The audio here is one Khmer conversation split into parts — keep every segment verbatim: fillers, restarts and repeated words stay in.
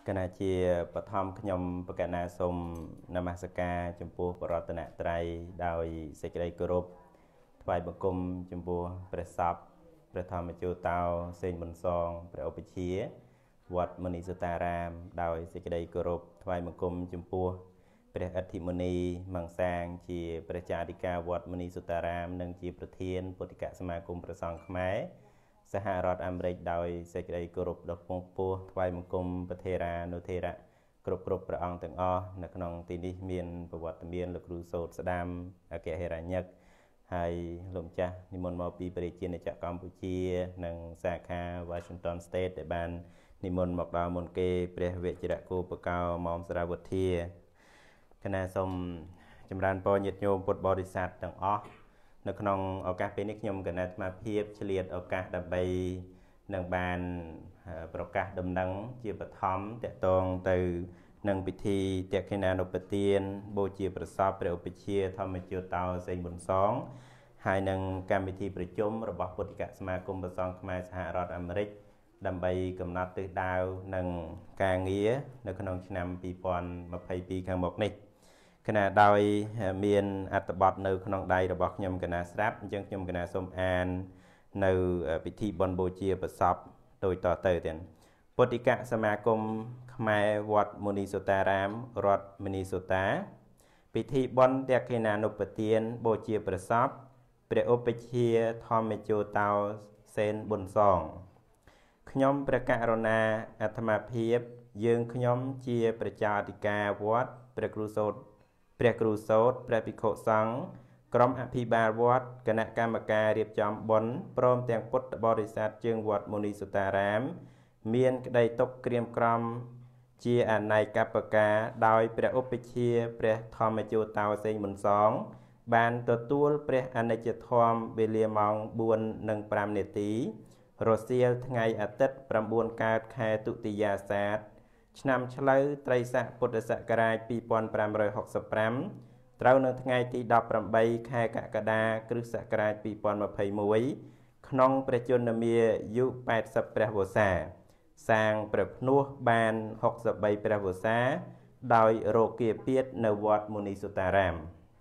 គណៈជាបឋមខ្ញុំប្រកាសណាសូមនមស្ការចំពោះបរតនត្រ័យដោយសេចក្តីគោរពថ្វាយបង្គំចំពោះព្រះសពព្រះធម្មជោតោសេងមុនសងព្រះឧបជាវត្តមនីសតារាមដោយសេចក្តីគោរពថ្វាយបង្គំចំពោះព្រះអធិមុនីមង្សាងជាព្រះចារិកាវត្តមនីសតារាមនិងជាប្រធានពុទ្ធិកសមាគមព្រះសង្ឃខ្មែរសហរដ្ឋអាមេរិកដោយសេចក្តីគោរពដ៏ពងពោះថ្វាយបង្គំប្រធេរានុធេរៈគ្រប់គ្រប់ព្រះអង្គទាំងអស់នៅក្នុងទីនេះមានប្រវត្តិមានលោកគ្រូសោតស្ដាមអគ្គហេរញ្ញិកហើយលោកម្ចាស់និមន្តមកពីប្រជាជាតិកម្ពុជានិងសាខា Washington State ដែលបាននិមន្តមកដល់មុនគេព្រះវេជ្ជរគោបកោម៉ោមសារវុធាគណៈសូមចម្រើនពរញាតិញោមពុទ្ធបរិស័ទទាំងអស់នៅក្នុងឱកាសពេលនេះខ្ញុំគណៈអាត្មាភាពឆ្លៀតឱកាសដើម្បីនឹងបានប្រកាសដំណឹងជាបឋមតកតងទៅនឹងពិធីតេខេណានុបទានបូជាប្រសពព្រះឧបជាធម្មជោតោសេងប៊ុនសងហើយនឹងកម្មវិធីប្រជុំរបស់ពុទ្ធិកសមាគមព្រះសង្ឃខ្មែរសហរដ្ឋអាមេរិកដើម្បីកំណត់ទិសដៅនិងការងារនៅក្នុងឆ្នាំពីរពាន់ម្ភៃពីរខាងមុខនេះគណៈដោយមានអត្ថបទនៅក្នុងដៃរបស់ខ្ញុំគណៈស្រាប់អញ្ចឹងខ្ញុំគណៈសូមអាននៅពិធីបុណ្យបូជាប្រសពដូចតទៅទៀតពុទ្ធិកសមាគមខ្មែរវត្តមុនីសតារាមរដ្ឋមិនីសូតាពិធីបុណ្យតេខេណានុបទានបូជាប្រសពព្រះឧបជាធម្មជោតោសេនប៊ុនសងខ្ញុំព្រះករុណាអាត្មាភាពយើងខ្ញុំជាប្រជាអធិការវត្តព្រះគ្រូសោតព្រះគ្រូសោតព្រះភិក្ខុសង្ឃក្រុមអភិបាលវត្តគណៈកម្មការរៀបចំបុណ្យព្រមទាំងពុទ្ធបរិស័ទជើងវត្តមុនីសតារាមមានក្តីទុកក្រៀមក្រំជាអនេកបការដោយព្រះឧបជាព្រះធម្មជោតោសេងមុនសងបានទទួលព្រះអនិច្ចធម៌វេលាម៉ោងបួននិងប្រាំនាទីរសៀលថ្ងៃអាទិត្យប្រាំបួនកើតខែទុតិយាសាទឆ្នាំឆ្លូវត្រីស័កពុទ្ធសករាជពីរពាន់ប្រាំរយហកសិបប្រាំត្រូវនៅថ្ងៃទីដប់ប្រាំបីខែកក្កដាគ្រិស្តសករាជពីរពាន់ម្ភៃមួយក្នុងព្រះជន្មាយុប៉ែតសិបព្រះវស្សាសាងព្រះភ្នោះបានហុកសិបបីព្រះវស្សាដោយរោគាពាធនៅវត្តមុនីសតារាម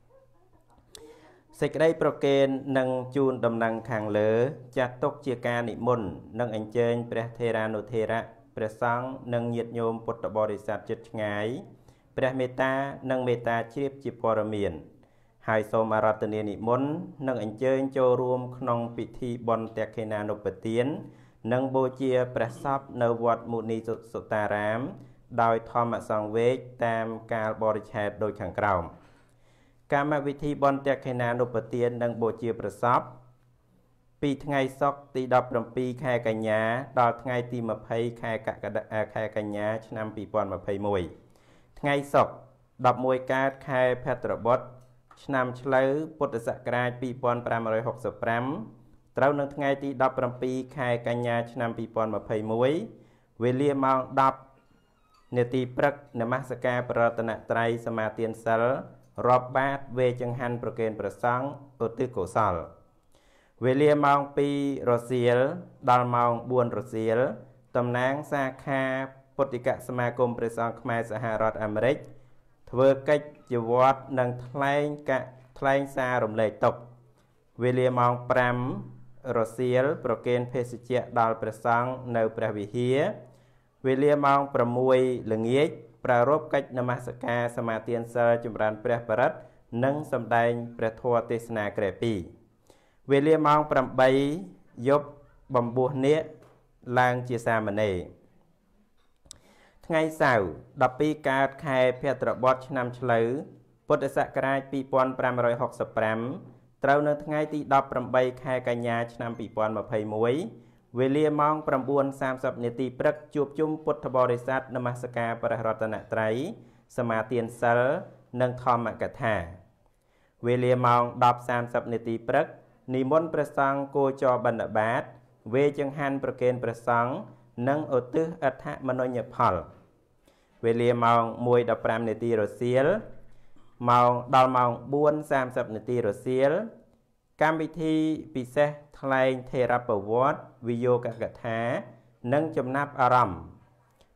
សេចក្តីប្រកេននិងជូនដំណឹងខាងលើចាត់ទុកជាការនិមន្តនិងអញ្ជើញព្រះថេរានុថេរៈព្រះសង្ឃនិងញាតិញោមពុទ្ធបរិស័ទជិតឆ្ងាយព្រះមេត្តានិងមេត្តាជ្រាបជាព័ត៌មានហើយសូមអារាធនានិមន្តនិងអញ្ជើញចូលរួមក្នុងពិធីបុណ្យតេខេណានុបទាននិងបូជាព្រះសពនៅវត្តមុនីសតារាមដោយធម្មសង្វេគតាមកាលបរិច្ឆេទដូចខាងក្រោមកម្មវិធីបុណ្យតេខេណានុបទាននិងបូជាព្រះសពពីថ្ងៃសុក្រទីដប់ប្រាំពីរខែកញ្ញាដល់ថ្ងៃទីម្ភៃខែកក្កដាខែកញ្ញាឆ្នាំពីរពាន់ម្ភៃមួយថ្ងៃសុក្រដប់មួយកើតខែភទ្របុត្រឆ្នាំឆ្លូវពុទ្ធសករាជពីរពាន់ប្រាំរយហកសិបប្រាំត្រូវនៅថ្ងៃទីដប់ប្រាំពីរខែកញ្ញាឆ្នាំពីរពាន់ម្ភៃមួយវេលាម៉ោងដប់នាទីព្រឹកនមស្ការប្ររតនត្រ័យសមាទានសិលរាប់បាតវេចង្ហាន់ប្រគេនព្រះសង្ឃឧទ្ទិសកុសលវេលាម៉ោងពីររសៀលដល់ម៉ោងបួនរសៀលតំណាងសាខាពុទ្ធិកសមាគមព្រះសង្ឃខ្មែរសហរដ្ឋអាមេរិកធ្វើកិច្ចជាវត្តនិងថ្លែងកថ្លែងសាររំលែកទុក្ខវេលាម៉ោងប្រាំរសៀលប្រគេនភេសជ្ជៈដល់ព្រះសង្ឃនៅព្រះវិហារវេលាម៉ោងប្រាំមួយល្ងាចប្រារព្ធកិច្ចនមស្ការសមាទានសិលចម្រើនព្រះបរិត្តនិងសម្ដែងព្រះធម៌ទេសនាក្រែពីរវេលាម៉ោងប្រាំបីយប់បំពោះនាគឡើងជាសាមណេរថ្ងៃសៅរ៍ដប់ពីរកើតខែភទ្របុត្រឆ្នាំឆ្លូវពុទ្ធសករាជពីរពាន់ប្រាំរយហកសិបប្រាំត្រូវនៅថ្ងៃទីដប់ប្រាំបីខែកញ្ញាឆ្នាំពីរពាន់ម្ភៃមួយវេលាម៉ោងប្រាំបួនសាមសិបនាទីព្រឹកជួបជុំពុទ្ធបរិស័ទនមស្ការព្រះរតនត្រ័យសមាទានសិលនិងធម្មកថាវេលាម៉ោងដប់សាមសិបនាទីព្រឹកនិមន្តព្រះសង្ឃគោចរបិណ្ឌបាតវេចង្ហាន់ប្រគេនព្រះសង្ឃនិងឧទ្ទិសអដ្ឋមនោញ្ញផលវេលាម៉ោងមួយដប់ប្រាំនាទីរសៀលម៉ោងដល់ម៉ោងបួនសាមសិបនាទីរសៀលកម្មវិធីពិសេសថ្លែងថេរប្រវត្តិវិយោគកថានិងចំណាប់អារម្មណ៍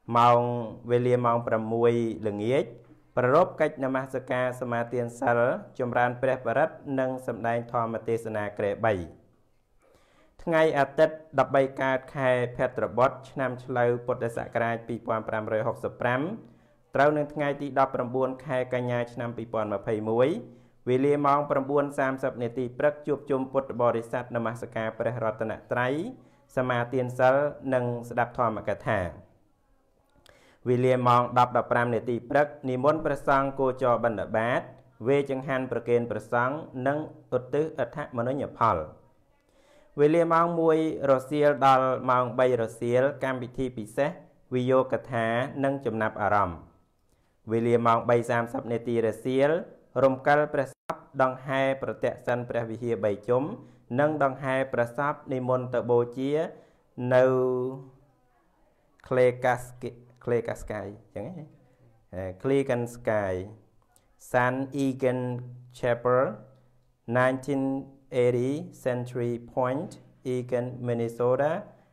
ម៉ោងវេលាម៉ោងប្រាំមួយល្ងាចប្ររពកិច្ចនមស្ការសមាទានសិលចម្រើនព្រះបរិត្តនិងសម្ដែងធម្មទេសនាក្រែបីថ្ងៃអាទិត្យដប់បីកើតខែភទ្របទឆ្នាំឆ្លូវពុទ្ធសករាជពីរពាន់ប្រាំរយហកសិបប្រាំត្រូវនឹងថ្ងៃទីដប់ប្រាំបួនខែកញ្ញាឆ្នាំពីរពាន់ម្ភៃមួយវេលាម៉ោងប្រាំបួនសាមសិបនាទីព្រឹកជួបជុំពុទ្ធបរិស័ទនមស្ការព្រះរតនត្រ័យសមាទានសិលនិងស្ដាប់ធម្មកថាវេលាម៉ោងដប់ដល់ប្រាំនាទីព្រឹកនិមន្តព្រះសង្ឃគោចរបណ្ឌបាតវេចង្ហាន់ប្រគេនព្រះសង្ឃនិងឧទ្ទិសអដ្ឋមនុញ្ញផលវេលាម៉ោងមួយរសៀលដល់ម៉ោងបីរសៀលកម្មវិធីពិសេសវិយោគថានិងចំណាប់អារម្មណ៍វេលាម៉ោងបីសាមសិបនាទីរសៀលរំកិលព្រះសពដង្ហែប្រតិសិនព្រះវិហារបីជុំនិងដង្ហែព្រះសពនិមន្តទៅបូជានៅក្លេកាស្គីក្លេកាស្កាយអញ្ចឹងក្លេកាស្កាយ San Egan Chapel nineteen eighty Century Point Egan Minnesota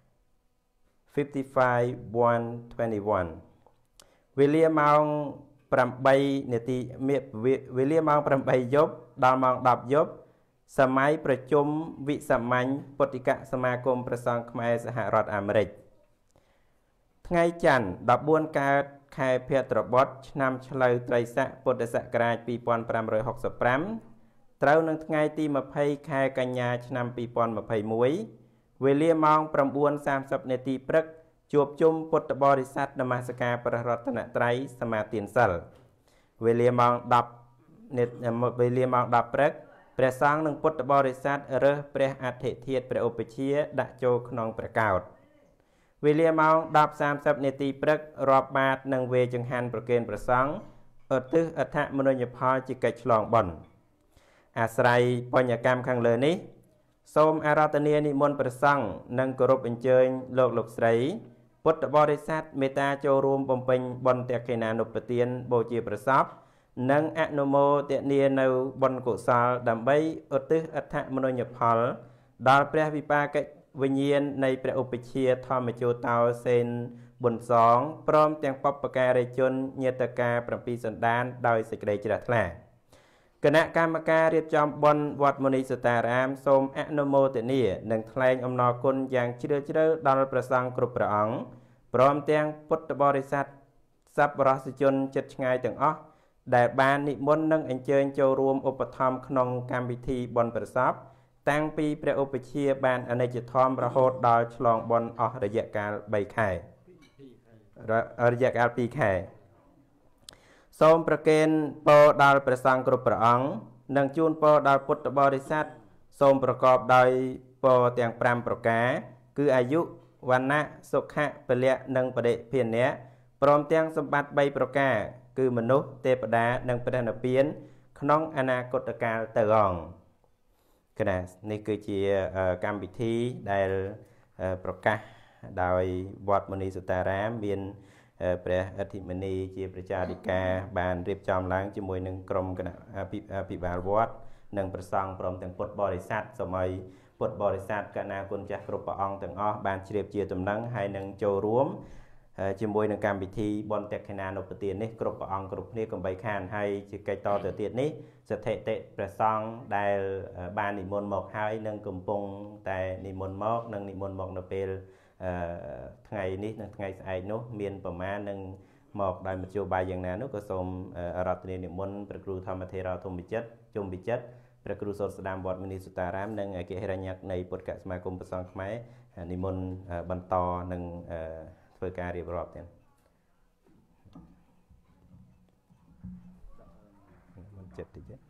fifty-five one twenty-one វេលាម៉ោងប្រាំបីនាទីវេលាម៉ោងប្រាំបីយប់ដល់ម៉ោងដប់យប់សម័យប្រជុំវិសាមញ្ញពុទ្ធិកសមាគមព្រះសង្ឃខ្មែរសហរដ្ឋអាមេរិកថ្ងៃច័ន្ទដប់បួនកើតខែភទ្របទឆ្នាំឆ្លូវត្រីស័កពុទ្ធសករាជពីរពាន់ប្រាំរយហកសិបប្រាំត្រូវនឹងថ្ងៃទីម្ភៃខែកញ្ញាឆ្នាំពីរពាន់ម្ភៃមួយវេលាម៉ោងប្រាំបួនសាមសិបនាទីព្រឹកជួបជុំពុទ្ធបរិស័ទនមស្ការព្រះរតនត្រ័យសមាទានសិលវេលាម៉ោងដប់វេលាម៉ោងដប់ព្រឹកព្រះសង្ឃនិងពុទ្ធបរិស័ទរើសព្រះអធិធាតុព្រះឧបជាដាក់ចូលក្នុងព្រះកោដ្ឋវេលាម៉ោងដប់សាមសិបនាទីព្រឹករាប់បាតនិងវេចង្ហាន់ប្រគេនព្រះសង្ឃឧទ្ទិសអដ្ឋមនុញ្ញផលជាកិច្ចឆ្លងបុណ្យអាស្រ័យបញ្ញកម្មខាងលើនេះសូមអារាធនានិមន្តព្រះសង្ឃនិងគោរពអញ្ជើញលោកលោកស្រីពុទ្ធបរិស័ទមេត្តាចូលរួមបំពេញបុណ្យតេខេណានុប្បទានបូជាព្រះសពនិងអនុមោទនានៅបុណ្យកុសលដើម្បីឧទ្ទិសអដ្ឋមនុញ្ញផលដល់ព្រះវិបាកវិញ្ញាណនៃព្រះឧបជាធម្មជោតោសេនប៊ុនសងព្រមទាំងបព្វការីជនញាតិការប្រាំពីរសន្តានដោយសេចក្តីជ្រះថ្លាគណៈកម្មការរៀបចំបុណ្យវត្តមុនីសតារាមសូមអនុមោទនានិងថ្លែងអំណរគុណយ៉ាងជ្រាលជ្រៅដល់ព្រះសង្ឃគ្រប់ព្រះអង្គព្រមទាំងពុទ្ធបរិស័ទសប្បុរសជនជិតឆ្ងាយទាំងអស់ដែលបាននិមន្តនិងអញ្ជើញចូលរួមឧបត្ថម្ភក្នុងកម្មវិធីបុណ្យប្រសពតាំងពីព្រះឧបជាបានអនិច្ចធម្មរហូតដល់ឆ្លងបុណ្យអស់រយៈកាលបីខែរយៈកាលពីរខែសូមប្រគេនពរដល់ព្រះសង្ឃគ្រប់ព្រះអង្គនិងជូនពរដល់ពុទ្ធបរិស័ទសូមប្រកបដោយពរទាំងប្រាំប្រការគឺអាយុវណ្ណៈសុខៈពលៈនិងបដិភានៈព្រមទាំងសម្បត្តិបីប្រការគឺមនុស្សទេពតានិងព្រះនិព្វានក្នុងអនាគតកាលទៅអង្គគណៈនេះគឺជាកម្មវិធីដែលប្រកាសដោយវត្តមុនីសតារាមមានព្រះអធិមនីជាប្រជាអធិការបានរៀបចំឡើងជាមួយនឹងក្រុមគណៈអភិបាលវត្តនិងព្រះសង្ឃព្រមទាំងពុទ្ធបរិស័ទសូមឲ្យពុទ្ធបរិស័ទកណាគុណចាស់គ្រប់ព្រះអង្គទាំងអស់បានជ្រាបជាដំណឹងហើយនឹងចូលរួមជាមួយនឹងកម្មវិធីបុណ្យតេខេណានុប្បទាននេះគ្រប់ព្រះអង្គគ្រប់គ្នាកុំបីខានហើយជាកិច្ចតទៅទៀតនេះសទ្ធិតិព្រះសង្ឃដែលបាននិមន្តមកហើយនឹងកំពុងតែនិមន្តមកនិងនិមន្តមកនៅពេលថ្ងៃនេះនិងថ្ងៃស្អែកនោះមានប្រមាណនឹងមកដោយមធ្យោបាយយ៉ាងណានោះក៏សូមអារាធនានិមន្តព្រះគ្រូធម្មធេរធម្មវិចិត្រជុំវិចិត្រព្រះគ្រូសូត្រស្ដាមវត្តមុនីសតារាមនិងអគ្គហិរញ្ញនៃពុទ្ធកសមាគមព្រះសង្ឃខ្មែរនិមន្តបន្តនឹងធ្វើការរៀបរាប់ទៀតមិនចិត្តតិចទេ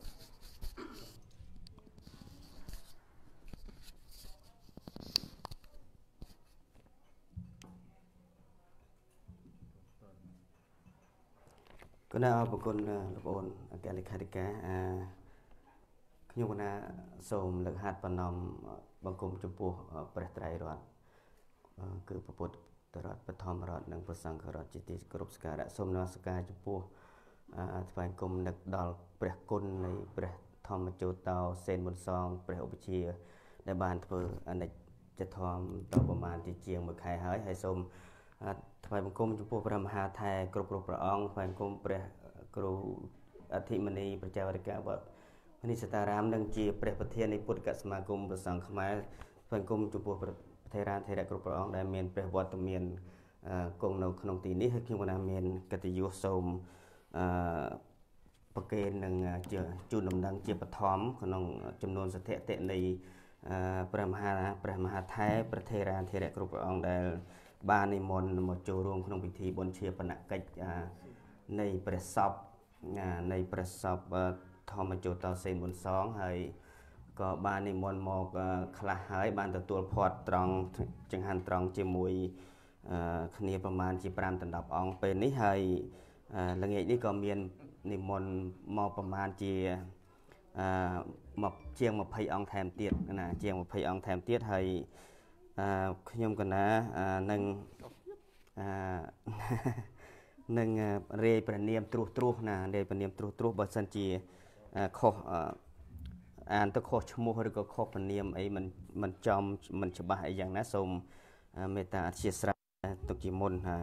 គណៈអរគុណលោកប្អូនអគ្គលេខាធិការខ្ញុំគណៈសូមលើកហាត់បណ្ណំបង្គំចំពោះព្រះត្រៃរតន៍គឺព្រះពុទ្ធរតន៍បឋមរតន៍និងព្រះសង្ឃរតន៍ជាទីគោរពសក្ការៈសូមនមស្ការចំពោះថ្វាយគុំនឹកដល់ព្រះគុណនៃព្រះធម្មជោតោសេនប៊ុនសងព្រះឧបជាដែលបានធ្វើអនិច្ចធម្មតប្រមាណជាជាងមួយខែហើយហើយសូមថ្វាយបង្គំចំពោះព្រះមហាថែគ្រប់គ្រប់ព្រះអង្គថ្វាយបង្គំព្រះគ្រូអធិមនីប្រជាវរិកាវត្តនេះសតារាមនឹងជាព្រះប្រធាននៃពុទ្ធកសមាគមព្រះសង្ឃខ្មែរថ្វាយបង្គំចំពោះព្រះថេរាធេរៈគ្រប់ព្រះអង្គដែលមានព្រះវត្តមានគង់នៅក្នុងទីនេះហើយខ្ញុំក៏ណាមានកិត្តិយសសូមអឺប្រគេននឹងជូនដំណឹងជាបឋមក្នុងចំនួនសទ្ធតិនៃព្រះមហាព្រះមហាថែព្រះថេរាធេរៈគ្រប់ព្រះអង្គដែលបាននិមន្តមកចូលរួមក្នុងពិធីបុណ្យជាបណកិច្ចនៃព្រះសពនៃព្រះសពធម្មជោតសេនមុនសងហើយក៏បាននិមន្តមកខ្លះហើយបានទទួលផាត់ត្រង់ចង្ហាន់ត្រង់ជាមួយគ្នាប្រមាណជាប្រាំដល់ដប់អង្គពេលនេះហើយល្ងាចនេះក៏មាននិមន្តមកប្រមាណជាអឺមកជាងยี่สิบអង្គថែមទៀតណាជាងยี่สิบអង្គថែមទៀតហើយអឺខ្ញុំកណានឹងអឺនឹងរាយព្រះនាមត្រួសត្រាសណារាយព្រះនាមត្រួសត្រាសបើសិនជាខុសអានទៅខុសឈ្មោះឬក៏ខុសព្រះនាមអីមិនមិនចំមិនច្បាស់អីយ៉ាងណាសូមមេត្តាអធិស្ឋានទុកជាមុនហា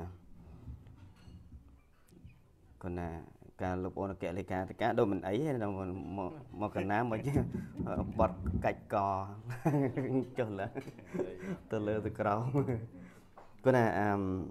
កណាការលោកអូនអគ្គលេខាធិការដូចមិនអីទេមកមកកណាមកបត់កាច់កចុះលើទៅលើទៅក្រោមគណាអឺ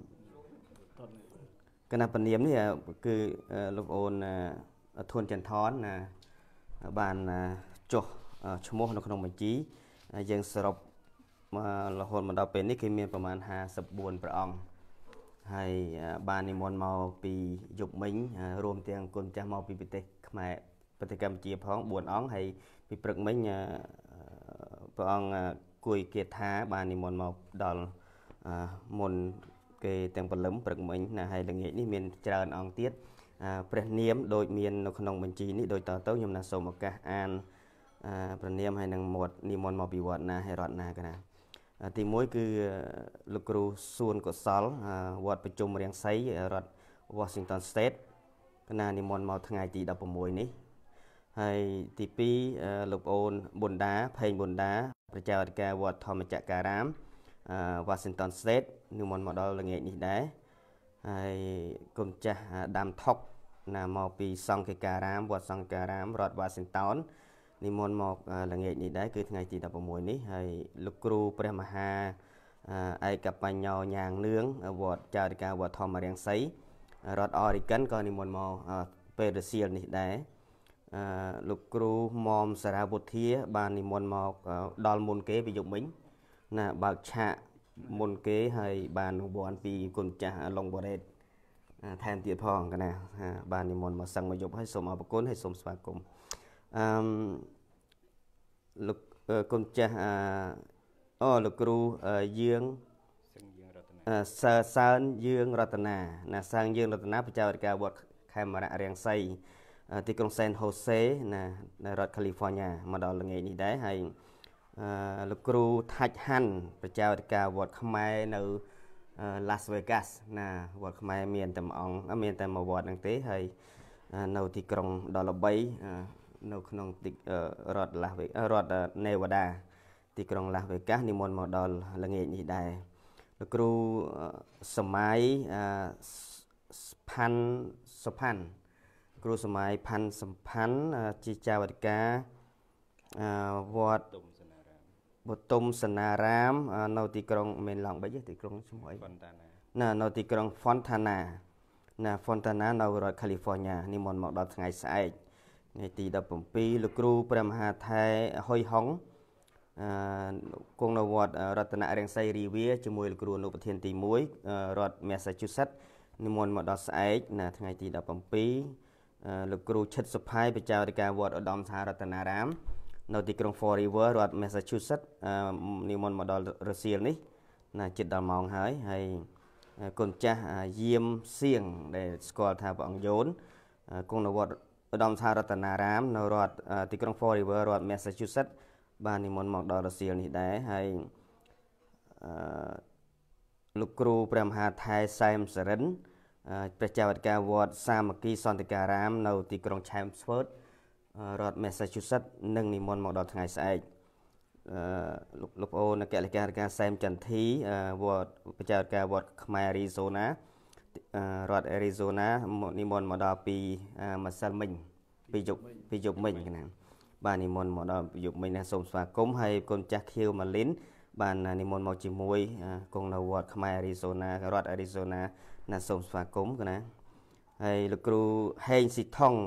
គណៈពនាមនេះគឺលោកអូនធួនចន្ទថនណាបានចុះឈ្មោះនៅក្នុងបញ្ជីយើងសរុបរហូតមកដល់ពេលនេះគឺមានប្រមាណห้าสิบสี่ព្រះអង្គហើយបាននិមន្តមកពីយុគមិញរួមទាំងគុណចាស់មកពីប្រទេសខ្មែរប្រទេសកម្ពុជាផងបួនអង្គហើយពីព្រឹកមិញព្រះអង្គគួយគាថាបាននិមន្តមកដល់មុនគេទាំងព្រលឹមព្រឹកមិញណាហើយល្ងាចនេះមានច្រើនអង្គទៀតព្រះនាមដូចមាននៅក្នុងបញ្ជីនេះដូចតទៅខ្ញុំណាសូមឱកាសអានព្រះនាមហើយនឹងមាត់និមន្តមកពីវត្តណាហើយរដ្ឋណាកណាទីមួយគឺលោកគ្រូសួនកុសលវត្តប្រជុំរាំងសីរដ្ឋ Washington State កណានិមន្តមកថ្ងៃទីដប់ប្រាំមួយនេះហើយទីពីរលោកប្អូនប៊ុនដាផេងប៊ុនដាប្រជាអធិការវត្តធម្មចក្ការាម Washington State និមន្តមកដល់ល្ងាចនេះដែរហើយគុំចាស់ដាំថុកណាមកពីសង្ឃិការាមវត្តសង្ឃិការាមរដ្ឋ Washington និមន្តមកល្ងាចនេះដែរគឺថ្ងៃទីដប់ប្រាំមួយនេះហើយលោកគ្រូព្រះមហាឯកបញ្ញោញាងនឿងវត្តចារិកាវត្តធម្មរាំងសីរដ្ឋ Oregon ក៏និមន្តមកពេលរសៀលនេះដែរលោកគ្រូមុំសារាវុធាបាននិមន្តមកដល់មុនគេពីយុគមិញណាបើកឆាកមុនគេហើយបានរង្វាន់ពីគុណចាស់ឡុងបូរ៉េតថែមទៀតផងកណាបាននិមន្តមកសឹងមកយប់ហើយសូមអរគុណហើយសូមស្វាគមន៍អឺលោកគុណចាស់អូលោកគ្រូយើងសើសើនយើងរតនាណាសើនយើងរតនាប្រជាអធិការវត្តខេមរៈរាំងសីទីក្រុងសេនហូសេណានៅរដ្ឋ California មកដល់ល្ងាចនេះដែរហើយលោកគ្រូថាច់ហាន់ប្រជាអធិការវត្តខ្មែរនៅ Las Vegas ណាវត្តខ្មែរមានតែមួយអង្គមានតែមួយវត្តហ្នឹងទេហើយនៅទីក្រុងដល់ល្បីនៅក្នុងរដ្ឋ Las Vegas រដ្ឋ Nevada ទីក្រុង Las Vegas និមន្តមកដល់ល្ងាចនេះដែរលោកគ្រូសម័យផាន់សុផាន់គ្រូសម័យផាន់សំផាន់ជាចៅអធិការវត្តបតុមសនារាមនៅទីក្រុងមានឡង់បីទីក្រុងឈ្មោះអីណានៅទីក្រុង Fontana ណា Fontana នៅរដ្ឋ California និមន្តមកដល់ថ្ងៃស្អែកថ្ងៃទីដប់ប្រាំពីរលោកគ្រូព្រះមហាថែហុយហុងអឺគង់នៅវត្តរតនរាំងសីរីវាជាមួយលោកគ្រូអនុប្រធានទីមួយរដ្ឋ Massachusetts និមន្តមកដល់ស្អែកណាថ្ងៃទីដប់ប្រាំពីរលោកគ្រូឈិតសុផាយប្រជាអធិការវត្តឧត្តមសហរតនារាមនៅទីក្រុង Fall River រដ្ឋ Massachusetts និមន្តមកដល់រសៀលនេះណាជិតដល់ម៉ោងហើយហើយគុណចាស់យាមសៀងដែលស្គាល់ថាព្រះអង្គយោនគង់នៅវត្តឧត្តមសហរតនារាមនៅរដ្ឋទីក្រុង Fall River រដ្ឋ Massachusetts បាននិមន្តមកដល់រសៀលនេះដែរហើយអឺលោកគ្រូព្រះមហាថែសែមសរិនប្រជាអធិការវត្តសាមគ្គីសន្តិការាមនៅទីក្រុង Chelmsford រដ្ឋ Massachusetts នឹងនិមន្តមកដល់ថ្ងៃស្អែកលោកអូនអគ្គលេខាធិការសែមចន្ទធីវត្តបច្ចេកវិទ្យាវត្តខ្មែររីโซណារដ្ឋអេរីโซណានិមន្តមកដល់ពីម្សិលមិញពីយប់ពីយប់មិញណាបាទនិមន្តមកដល់ពីយប់មិញណាសូមស្វាគមន៍ហើយកូនចាស់ខៀវម៉ាលីនបាននិមន្តមកជាមួយគង់នៅវត្តខ្មែររីโซណារដ្ឋអេរីโซណាណាសូមស្វាគមន៍ណាហើយលោកគ្រូហេងស៊ីថុង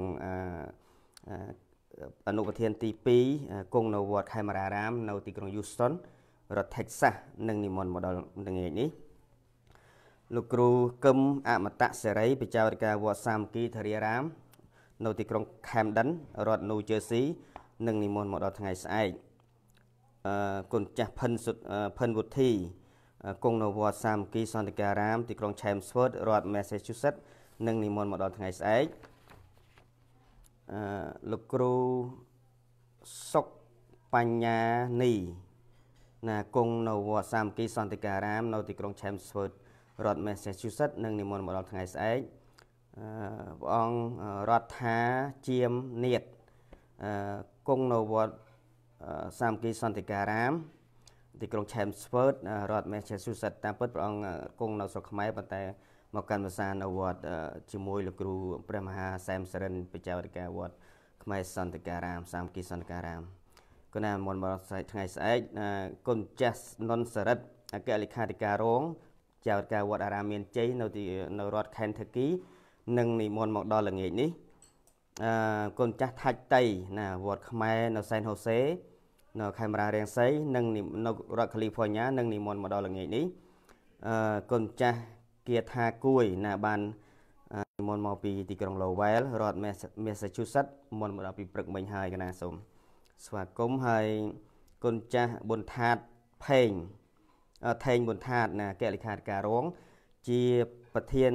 អនុប្រធានទីពីរគង់នៅវត្តខេមរារាមនៅទីក្រុង Houston រដ្ឋ Texas នឹងនិមន្តមកដល់ថ្ងៃនេះលោកគ្រូកឹមអមតៈសេរីបច្ចេកវិទ្យាវត្តសាមគ្គីធារារាមនៅទីក្រុង Camden រដ្ឋ New Jersey នឹងនិមន្តមកដល់ថ្ងៃស្អែកអឺគុណចាស់ផិនផិនវុធីគង់នៅវត្តសាមគ្គីសន្តិការាមទីក្រុង Chelmsford រដ្ឋ Massachusetts នឹងនិមន្តមកដល់ថ្ងៃស្អែកអឺលោកគ្រូសុកបញ្ញានីណាគង់នៅវត្តសាមគ្គីសន្តិការាមនៅទីក្រុង Chelmsford រដ្ឋ Massachusetts នឹងនិមន្តមកដល់ថ្ងៃស្អែកអឺព្រះអង្គរដ្ឋាជាមនាតអឺគង់នៅវត្តសាមគ្គីសន្តិការាមទីក្រុង Chelmsford រដ្ឋ Massachusetts តាមពិតព្រះអង្គគង់នៅស្រុកខ្មែរប៉ុន្តែមកកាន់ភាសានៅវត្តជាមួយលោកគ្រូព្រះមហាសែមសរិនបច្ចេកវិទ្យាវត្តខ្មែរសន្តិការាមសាមគ្គីសន្តិការាមគណៈមុនមកថ្ងៃស្អែកគុណចាស់នុនសរិទ្ធអគ្គលេខាធិការរងចៅវិទ្យាវត្តអារាមមានជ័យនៅទីនៅរដ្ឋ Kentucky នឹងនិមន្តមកដល់ល្ងាចនេះអឺគុណចាស់ថាច់តៃណាវត្តខ្មែរនៅ San Jose នៅខេមរារាំងសីនិងនៅរដ្ឋ California នឹងនិមន្តមកដល់ល្ងាចនេះអឺគុណចាស់គាថាគួយណាបាននិមន្តមកពីទីក្រុង Lowell រដ្ឋ Massachusetts មុនមកដល់ពីព្រឹកមិញហើយកណាសូមស្វាគមន៍ហើយគុណចាស់ប៊ុនថាតផេងថេងប៊ុនថាតណាអគ្គលេខាធិការរងជាប្រធាន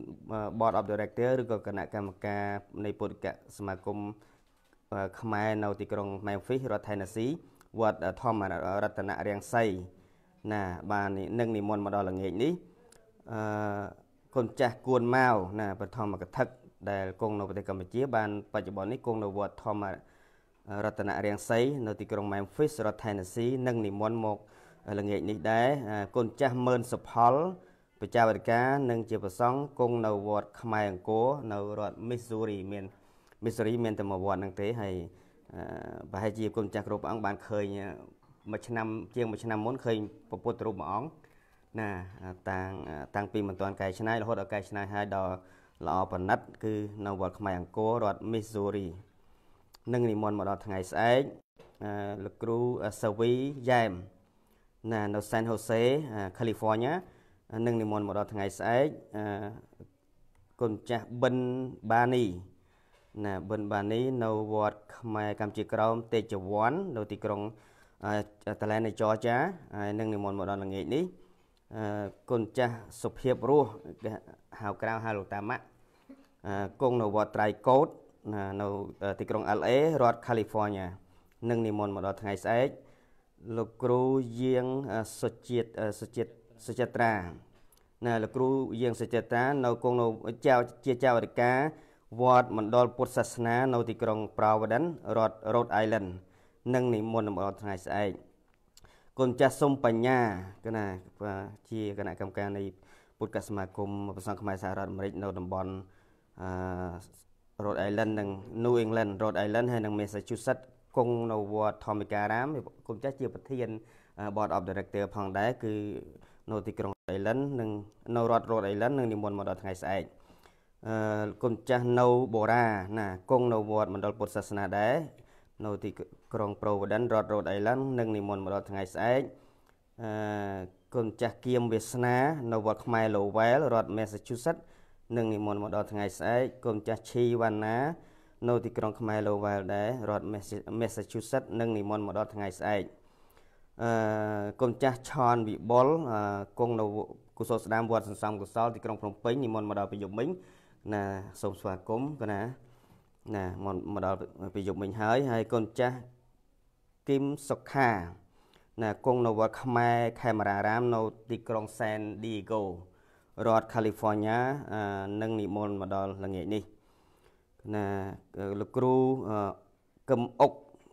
Board of Director ឬក៏គណៈកម្មការនៃពុទ្ធិកសមាគមខ្មែរនៅទីក្រុង Memphis រដ្ឋ Tennessee វត្តធម្មរតនរាំងសីណាបាននឹងនិមន្តមកដល់ល្ងាចនេះអឺគុណចាស់គួនម៉ៅណាបឋមកថាដែលគង់នៅប្រទេសកម្ពុជាបានបច្ចុប្បន្ននេះគង់នៅវត្តធម្មរតនរាំងសីនៅទីក្រុង Memphis រដ្ឋ Tennessee នឹងនិមន្តមកល្ងាចនេះដែរគុណចាស់ម៉ឺនសុផលបច្ចេកវិទ្យានិងជាប្រសង់គង់នៅវត្តខ្មែរអង្គរនៅរដ្ឋ Missouri មាន Missouri មានតែមួយវត្តហ្នឹងទេហើយប្រហែលជាគុណចាស់គ្រប់អង្គបានឃើញមួយឆ្នាំជាងមួយឆ្នាំមុនឃើញព្រះពុទ្ធរូបមួយអង្គណាតាំងតាំងពីមិនទាន់កែច្នៃរហូតដល់កែច្នៃហើយដល់ល្អប្រណិតគឺនៅវត្តខ្មែរអង្គររដ្ឋ Missouri នឹងនិមន្តមកដល់ថ្ងៃស្អែកលោកគ្រូសាវីយ៉ែមណានៅ San Jose California នឹងនិមន្តមកដល់ថ្ងៃស្អែកគុណចាស់ប៊ិនបានីណាប៊ិនបានីនៅវត្តខ្មែរកម្ពុជាក្រោមទេជវ័ននៅទីក្រុងតាឡែននៃ Georgia ហើយនឹងនិមន្តមកដល់ល្ងាចនេះគុណចាស់សុភាពរស់ហៅក្រៅហៅលោកតាម៉ាក់គង់នៅវត្តត្រៃកោតនៅទីក្រុង แอล เอ រដ្ឋ California នឹងនិមន្តមកដល់ថ្ងៃស្អែកលោកគ្រូយាងសុជាតិសុជាតិសុចិត្រាណាលោកគ្រូយាងសុចិត្រានៅគង់នៅចៅជាចៅអធិការវត្តមណ្ឌលពុទ្ធសាសនានៅទីក្រុង Providence រដ្ឋ Rhode Island នឹងនិមន្តមកដល់ថ្ងៃស្អែកគុណចាស់សុំបញ្ញាគណៈជាគណៈកម្មការនៃពុទ្ធកសមាគមប្រសង់ខ្មែរសហរដ្ឋអាមេរិកនៅតំបន់អឺ Rhode Island និង New England Rhode Island ហើយនិង Massachusetts គង់នៅវត្តធម្មការាមគុណចាស់ជាប្រធាន Board of Director ផងដែរគឺនៅទីក្រុង Rhode Island និងនៅរដ្ឋ Rhode Island នឹងនិមន្តមកដល់ថ្ងៃស្អែកអឺគុណចាស់នៅបូរាណាគង់នៅវត្តមណ្ឌលពុទ្ធសាសនាដែរនៅទីក្រុង Providence រដ្ឋ Rhode Island នឹងនិមន្តមកដល់ថ្ងៃស្អែកអឺគុណចាស់គៀមវាសនានៅវត្តខ្មែរ Lowell រដ្ឋ Massachusetts នឹងនិមន្តមកដល់ថ្ងៃស្អែកគុណចាស់ឈីវ៉ាណានៅទីក្រុងខ្មែរ Lowell ដែររដ្ឋ Massachusetts នឹងនិមន្តមកដល់ថ្ងៃស្អែកអឺគុណចាស់ឆនវិបុលគង់នៅកុសលស្ដាមវត្តសន្សំកុសលទីក្រុងភ្នំពេញនិមន្តមកដល់ពីយប់មិញណាសូមស្វាគមន៍គណាណាមកដល់ពីយប់មិញហើយហើយគុណចាស់គឹមសុខាណាគង់នៅវត្តខ្មែរខេមរារាមនៅទីក្រុង San Diego រដ្ឋ California នឹងនិមន្តមកដល់ល្ងាចនេះណាលោកគ្រូកឹមអុក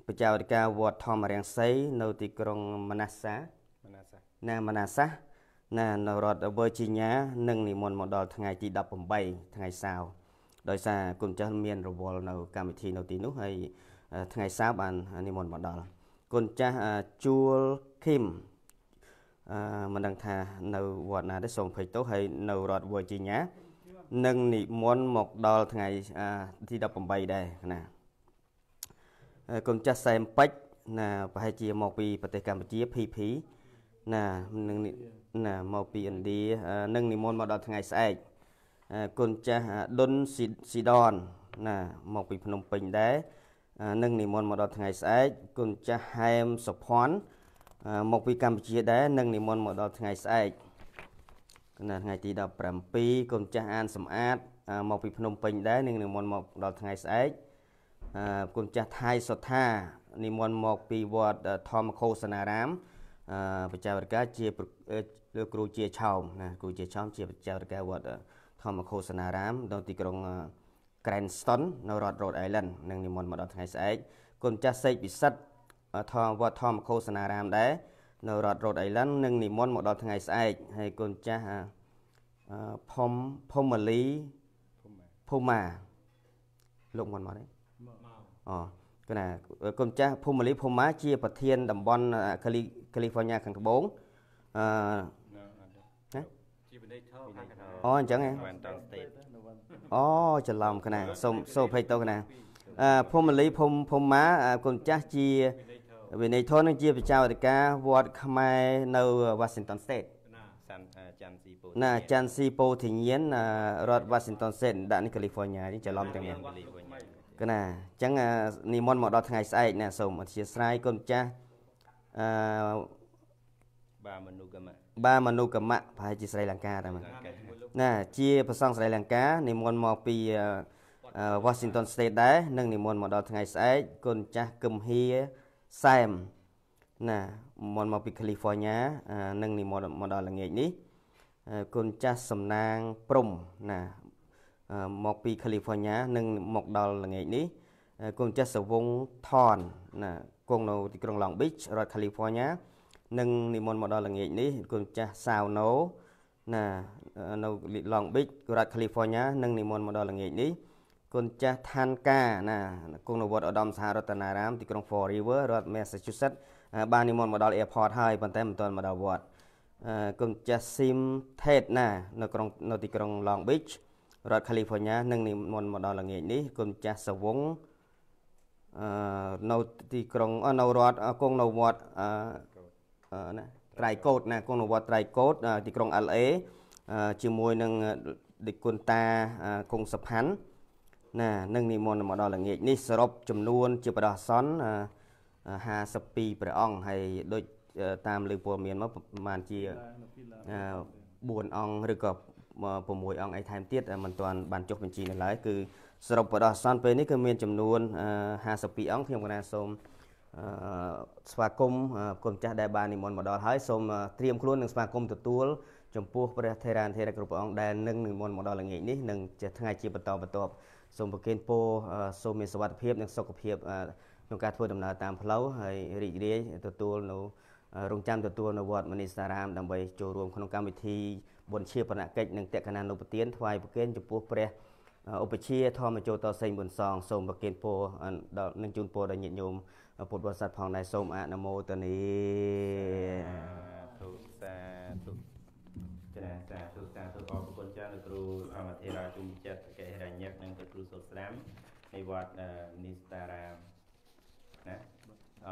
បច្ចាវិការវត្តធម្មរាំងសីនៅទីក្រុងមណាសាណាមណាសាណានៅរដ្ឋវើជីញ៉ានឹងនិមន្តមកដល់ថ្ងៃទីដប់ប្រាំបីថ្ងៃសៅរ៍ដោយសារគុណចាស់មានរវល់នៅកម្មវិធីនៅទីនោះហើយថ្ងៃសៅរ៍បាននិមន្តមកដល់គុណចាស់ជួលឃីមអឺមិនដឹងថានៅវត្តណាទេសូមភ័យទោសហើយនៅរដ្ឋវើជីញ៉ានឹងនិមន្តមកដល់ថ្ងៃទីដប់ប្រាំបីដែរណាគុណចាស់សែមពេជ្រណាប្រហែលជាមកពីប្រទេសកម្ពុជា ភី ភី ណានឹងណាមកពីឥណ្ឌានឹងនិមន្តមកដល់ថ្ងៃស្អែកគុណចាស់ដុនស៊ីដនណាមកពីភ្នំពេញដែរនឹងនិមន្តមកដល់ថ្ងៃស្អែកគុណចាស់ហែមសុភ័ណ្ឌមកពីកម្ពុជាដែរនឹងនិមន្តមកដល់ថ្ងៃស្អែកណាថ្ងៃទីដប់ប្រាំពីរគុណចាស់អានសំអាតមកពីភ្នំពេញដែរនឹងនិមន្តមកដល់ថ្ងៃស្អែកគុណចាស់ថៃសុថានិមន្តមកពីវត្តធម្មឃោសនារាមបច្ចាវិការជាលោកគ្រូជាឆោមណាគ្រូជាឆោមជាបច្ចាវិការវត្តធម្មឃោសនារាមនៅទីក្រុង Cranston នៅរដ្ឋ Rhode Island នឹងនិមន្តមកដល់ថ្ងៃស្អែកគុណចាស់សេកពិសិដ្ឋធម្មវត្តធម្មឃោសនារាមដែរនៅរដ្ឋ Rhode Island នឹងនិមន្តមកដល់ថ្ងៃស្អែកហើយគុណចាស់ផុំផុំម៉ាលីភូម៉ាលោកមកមកទេអូគឺណាគុណចាស់ភូម៉ាលីភូម៉ាជាប្រធានតំបន់កាលីហ្វ័រញ៉ាខាងត្បូងអឺជាបណ្ឌិតធម៌ខាងត្បូងអូអញ្ចឹងហ៎អូច្រឡំកណាសូមសូមភ័យទោសកណាអឺភូម៉ាលីភូមភូម៉ាគុណចាស់ជាវិន័យធម៌នឹងជាបច្ចាវិការវត្តខ្មែរនៅ Washington State ណាច័ន្ទស៊ីប៉ូធីញៀនរដ្ឋ Washington State ដាក់នេះ California នេះច្រឡំទាំងនេះកណាអញ្ចឹងនិមន្តមកដល់ថ្ងៃស្អែកណាសូមអធិស្ឋានគុណចាស់អឺបាមនុកម្មបាមនុកម្មប្រហែលជាស្រីលង្កាតែណាជាប្រសង់ស្រីលង្កានិមន្តមកពី Washington State ដែរនឹងនិមន្តមកដល់ថ្ងៃស្អែកគុណចាស់គឹមហៀសែមណានិមន្តមកពី California នឹងនិមន្តមកដល់ល្ងាចនេះគុណចាស់សំណាងព្រំណាមកពី California នឹងមកដល់ល្ងាចនេះគុណចាស់សវងថនណាគង់នៅទីក្រុង Long Beach រដ្ឋ California នឹងនិមន្តមកដល់ល្ងាចនេះគុណចាស់សាវណូណានៅ Long Beach រដ្ឋ California នឹងនិមន្តមកដល់ល្ងាចនេះគុណចាស់ឋានកាណាគង់នៅវត្តឧត្តមសហរតនារាមទីក្រុង Fall River រដ្ឋ Massachusetts បាននិមន្តមកដល់ Airport ហើយប៉ុន្តែមិនទាន់មកដល់វត្តគុណចាស់ស៊ីមថេតណានៅក្រុងនៅទីក្រុង Long Beach រដ្ឋ California នឹងនិមន្តមកដល់ល្ងាចនេះគុណចាស់សវងអឺនៅទីក្រុងនៅរដ្ឋគង់នៅវត្តអឺណាត្រៃកោតណាគង់នៅវត្តត្រៃកោតទីក្រុង แอล เอ ជាមួយនឹងដឹកគុណតាគង់សុផាន់ណានឹងនិមន្តមកដល់ល្ងាចនេះសរុបចំនួនជាបដិសន្នห้าสิบពីរព្រះអង្គហើយដូចតាមលើព័ត៌មានមកប្រហែលជាបួនអង្គឬក៏ប្រាំមួយអង្គអីថែមទៀតមិនទាន់បានចុះបញ្ជីនៅឡើយគឺសរុបបដិសន្នពេលនេះគឺមានចំនួនห้าสิบពីរអង្គខ្ញុំកណាសូមស្វាគមន៍គុណចាស់ដែលបាននិមន្តមកដល់ហើយសូមត្រៀមខ្លួននឹងស្វាគមន៍ទទួលចំពោះព្រះថេរានុថេរៈគ្រប់ព្រះអង្គដែលនឹងនិមន្តមកដល់ល្ងាចនេះនឹងជាថ្ងៃជាបន្តបន្ទាប់សូមប្រគេនពរសូមមានសុវត្ថិភាពនិងសុខភាពក្នុងការធ្វើដំណើរតាមផ្លូវហើយរីករាយទទួលនៅរងចាំទទួលនៅវត្តមនីសារាមដើម្បីចូលរួមក្នុងកម្មវិធីបុណ្យជាបណកិច្ចនិងតេកណានុប្រទានថ្វាយប្រគេនចំពោះព្រះឧបជាធម្មជោតសេងបុណ្យសងសូមប្រគេនពរដល់នឹងជូនពរដល់ញាតិញោមពុទ្ធបរិស័ទផងដែរសូមអនុមោទនាទុសាទុចាសាទុសាទុអរគុណចាស់លោកគ្រូអមធិរាជុំចិត្តកេហិរញ្ញៈនិងលោកគ្រូសុស្រាមនៃវត្តនីស្តារាមណាអ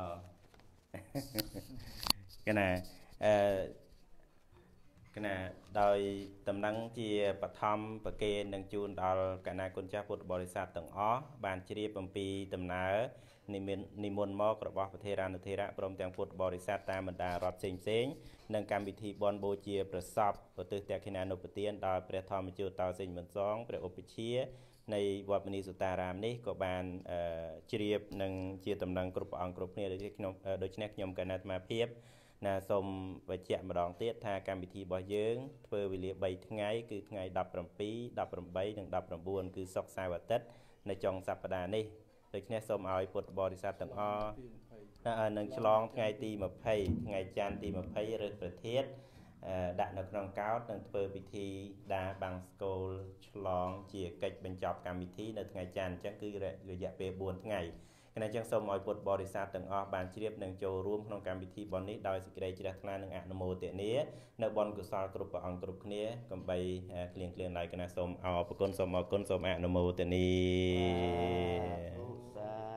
កណាអឺកណាដោយតំណែងជាបឋមប្រគេននឹងជូនដល់កណាគុណចាស់ពុទ្ធបរិស័ទទាំងអស់បានជ្រាបអំពីដំណើរនិមន្តនិមន្តមករបស់ព្រះថេរានុថេរៈព្រមទាំងពុទ្ធបរិស័ទតាមបណ្ដារដ្ឋផ្សេងផ្សេងនិងកម្មវិធីបុណ្យបូជាប្រសពប្រទិតេខិណានុប្រទានដល់ព្រះធម្មជោតសេងបុណ្យសងព្រះឧបជានៃវត្តមនីសុតារាមនេះក៏បានជ្រាបនឹងជាតំណែងគ្រប់ព្រះអង្គគ្រប់គ្នាដូចខ្ញុំដូច្នេះខ្ញុំកណាត់អាត្មាភាពណាសូមបញ្ជាក់ម្ដងទៀតថាកម្មវិធីរបស់យើងធ្វើវេលាបីថ្ងៃគឺថ្ងៃដប់ប្រាំពីរ ដប់ប្រាំបីនិងដប់ប្រាំបួនគឺសុក្រសៅរ៍អាទិត្យនៅចុងសប្តាហ៍នេះដូច្នេះសូមឲ្យពុទ្ធបរិស័ទទាំងអស់នឹងឆ្លងថ្ងៃទីยี่สิบថ្ងៃច័ន្ទទីยี่สิบឬប្រធានដាក់នៅក្នុងកោដ្ឋនិងធ្វើពិធីដាបាំងស្គលឆ្លងជាកិច្ចបញ្ចប់កម្មវិធីនៅថ្ងៃច័ន្ទអញ្ចឹងគឺរយៈពេលbốnថ្ងៃគណៈអញ្ចឹងសូមឲ្យពុទ្ធបរិស័ទទាំងអស់បានជ្រាបនិងចូលរួមក្នុងកម្មវិធីបុណ្យនេះដោយសេចក្តីជ្រះថ្លានិងអនុមោទនានៅបុណ្យកុសលគ្រប់ព្រះអង្គគ្រប់គ្នាកុំបីគ្លៀងគ្លៀនឡើយគណៈសូមអរគុណសូមអរគុណសូមអនុមោទនា